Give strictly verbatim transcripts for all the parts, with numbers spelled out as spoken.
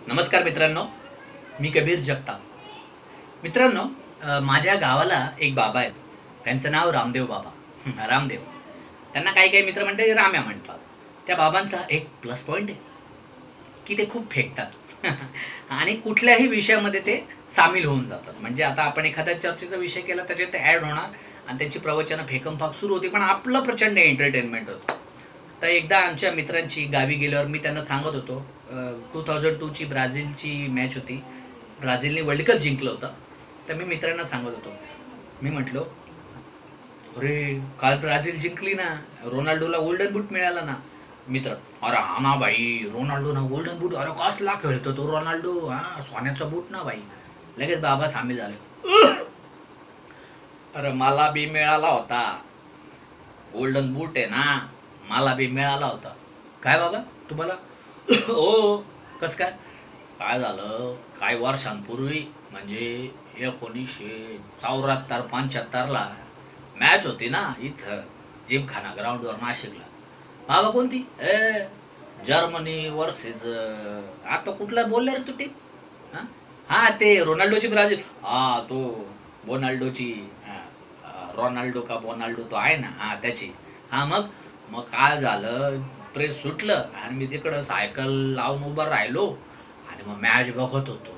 नमस्कार मित्रांनो, मी कबीर जगताप. मित्रांनो, अ, माझ्या गावाला एक बाबा आहेत. त्यांचं नाव रामदेव बाबा. हं, रामदेव. त्यांना काही काही मित्र म्हणतात राम्या म्हणतात. त्या बाबांचा एक प्लस पॉईंट आहे की ते खूप फेकतात आणि कुठल्याही विषयामध्ये ते सामील होऊन जातात. म्हणजे आता आपण एखाद्या चर्चेचा विषय केला त्याच्यात ते ॲड होणार आणि त्यांची प्रवचनं फेकमफाक सुरू होती, पण आपलं प्रचंड एंटरटेनमेंट होतं. तर एकदा आमच्या मित्रांची गावी गेल्यावर मी त्यांना सांगत होतो, टू थाउजंड टूची ब्राझीलची मॅच होती. ब्राझीलने वर्ल्ड कप जिंकलं होतं. तर मी मित्रांना सांगत होतो, मी म्हटलो, अरे काल ब्राझील जिंकली ना, रोनाल्डोला गोल्डन बूट मिळाला ना. मित्र, अरे हा ना भाई, रोनाल्डो ना गोल्डन बूट, अरे कसला खेळतो तो रोनाल्डो, हा सोन्याचा बूट ना भाई. लगेच बाबा सामील झाले, अरे मला बी मिळाला होता गोल्डन बूट आहे ना, मला बी मिळाला होता. काय बाबा तुम्हाला? हो. कसं काय? काय झालं, काही वर्षांपूर्वी म्हणजे एकोणीसशे चौऱ्याहत्तर पंच्याहत्तरला मॅच होती ना इथं जिमखाना ग्राउंडवर नाशिकला. बाबा कोणती? ए जर्मनी वर्सेस, आता कुठला बोलले रे तू ते? हां हां ते रोनाल्डोची ब्राझील. हा तो बोनाल्डोची. रोनाल्डो का बोनाल्डो तो आहे ना, हा त्याची. हा मग मग काय झालं, प्रेस सुटलं आणि मी तिकडं सायकल लावून उभं राहिलो आणि मग मॅच बघत होतो.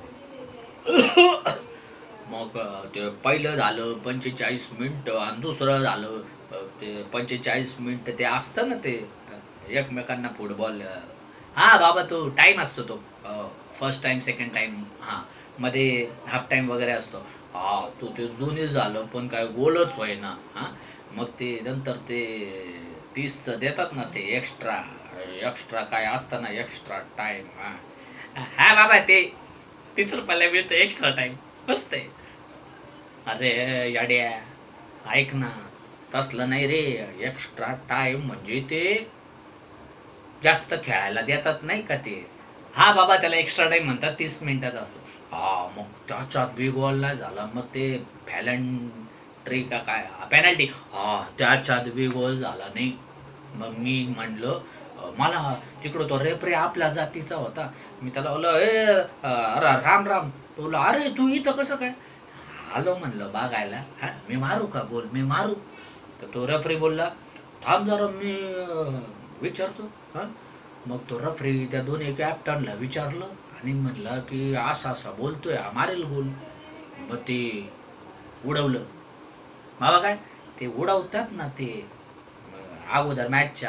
मग ते पहिलं झालं पंचेचाळीस मिनटं आणि दुसरं झालं ते पंचेचाळीस मिनटं ते असतं ना ते एकमेकांना फुटबॉल. हां बाबा तो टाईम असतो तो, फर्स्ट टाईम सेकंड टाईम, हां मध्ये हाफ टाईम वगैरे असतो. हा तो ते दोन्ही झालं पण काय गोलच होईना. हां मग ते नंतर ते तीसचं देतात ना ते एक्स्ट्रा, एक्स्ट्रा काय असतं ना एक्स्ट्रा टाईम. हां हा बाबा ते तीस रुपयाला मिळतं एक्स्ट्रा टाईम, मस्त आहे. अरे याड्या, ऐक ना, तसलं नाही रे. एक्स्ट्रा टाईम म्हणजे ते जास्त खेळायला देतात नाही का ते. हा बाबा त्याला एक्स्ट्रा टाईम म्हणतात, तीस मिनिटाचा असतो. हा मग त्याच्यात बी गोल नाही झाला, मग ते फॅलंट्री का काय पेनल्टी, हा त्याच्यात बी गोल झाला नाही. मग मी म्हणलं, अ, मला तिकडं तो रेफरी आपल्या जातीचा होता. मी त्याला बोललो, ए अरे राम राम. तो बोलला, अरे तू इथं कसं काय? आलो म्हणलं बघायला. हा मी मारू का गोल, मी मारू? तर तो रेफरी बोलला, थांब जरा मी अ, विचारतो. हां मग तो रेफरी त्या दोन्ही कॅप्टनला विचारलं आणि म्हणला की असा असा बोलतोय, हा मारेल गोल. मग ते उडवलं. बाबा काय ते उडवतात ना ते, अ, अगोदर मॅचच्या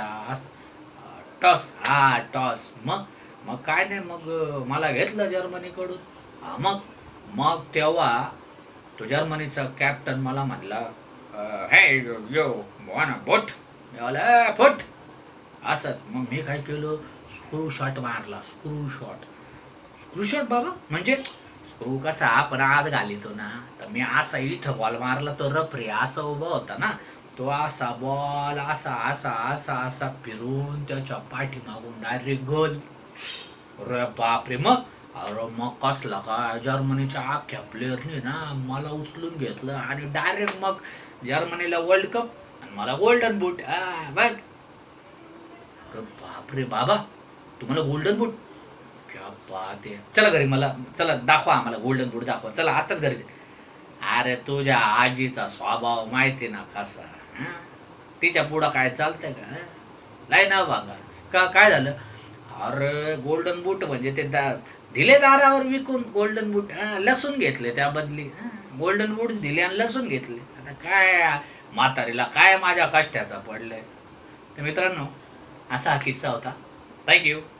टॉस, हा टॉस. मग मग काय नाही, मग अ, मला घेतलं जर्मनीकडून. हा, मग मग तेव्हा तो जर्मनीचा कॅप्टन मला म्हणला, हे यो बोना बोट. मी म्हणलं, फुट. असंच मग मी काय केलं, स्क्रू शॉट मारला. Screw shot. स्क्रू शॉट बाबा म्हणजे स्क्रू कसा आपण आत घालितो ना, तर मी असा इथं बॉल मारला, तो रफरी असा उभा होता ना, तो असा बॉल असा असा असा असा फिरून त्याच्या पाठीमागून डायरेक्ट गोल. अरे बापरे. मग अरे मग कसला काय, जर्मनीच्या अख्ख्या प्लेअरने ना मला उचलून घेतलं आणि डायरेक्ट मग जर्मनीला वर्ल्ड कप आणि मला गोल्डन बूट. हा बघ. अरे बापरे बाबा, तुम्हाला गोल्डन बूट, क्या बात आहे. चला घरी, मला चला दाखवा, आम्हाला गोल्डन बूट दाखवा, चला आताच घरी. अरे तुझ्या आजीचा स्वभाव माहिती ना कसा. हं? तिच्या पुढं काय चालतंय का? हं? लय ना बघा. का काय झालं? अरे गोल्डन बूट म्हणजे ते दा दिले दारावर विकून गोल्डन बूट. हं, लसूण घेतले त्या बदली. हं, गोल्डन बूट दिले आणि लसूण घेतले. आता काय म्हातारीला काय माझ्या कष्टाचा पडलंय. तर मित्रांनो, असा हा किस्सा होता. थँक्यू.